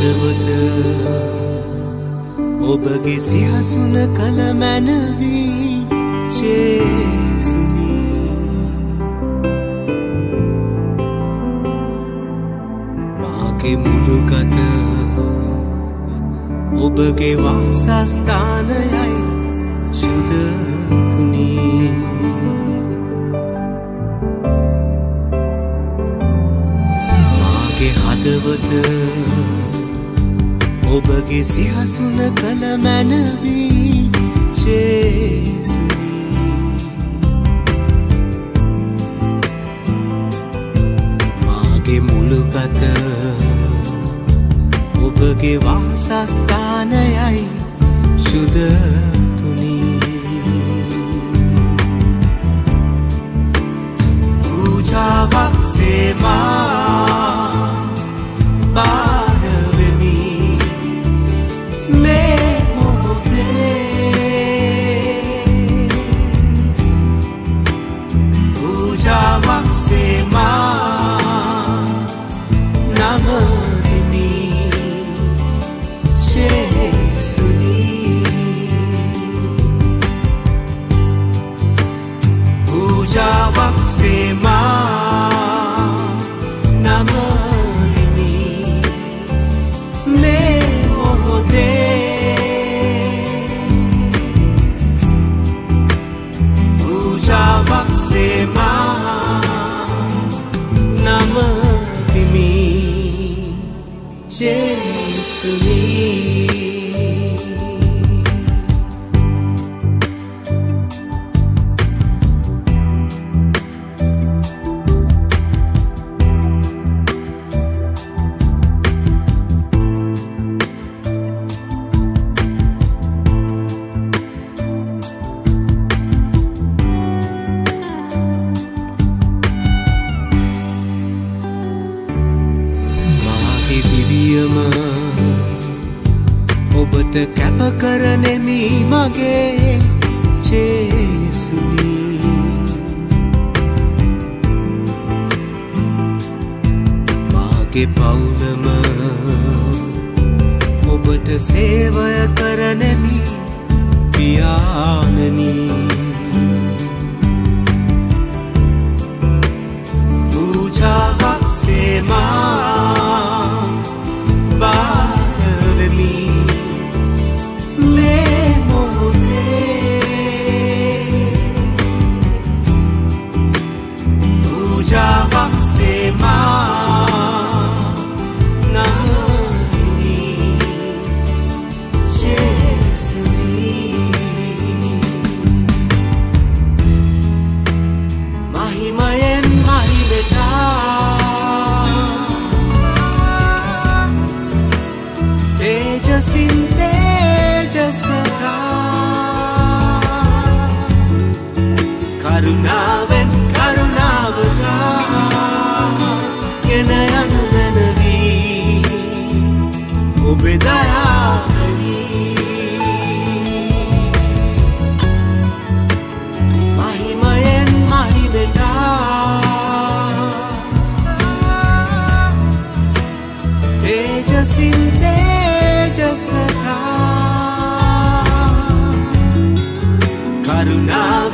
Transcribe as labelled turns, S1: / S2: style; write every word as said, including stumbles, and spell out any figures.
S1: හදවත ඔබගේ සිහසුන කල මැනවී ජේසුනි මාගේ මුළු ගත ඔබගේ වාසස්ථානයයි සුදතුනි මාගේ හදවත ඔබගේ සිහසුන කල මැනවී ජේසුනි මාගේ මුළු ගත ඔබගේ වාසස්ථානයයි සුදතුනි පූජාවක් සේවා බාරවෙමි මේ මොහොතේ පූජාවක් සේවා නමවෙමි ජේසුනි පූජාවක් සේවා නමවෙමි මේ පූජාවක් සේවා නමදිමි ජේසුනි ඔබට කැප කරනෙමි මගේ ජේසුනි මාගේ පවුලම ඔබට සේවය කරනෙමි පියාණනි පූජාවක් සේවා බාරවෙමි මේ මොහොතේ පූජාවක් සේවා නමවෙමි ජේසුනි මහිමයෙන් මහිමෙතා තේජසින් තේජසතා කරුණාවෙන් කරුණාවතා ගෙන යනු මැනවී ඔබේ දයාවනි මහිමයෙන් මහිමෙතා තේජසින් තේජසතා කරුණාව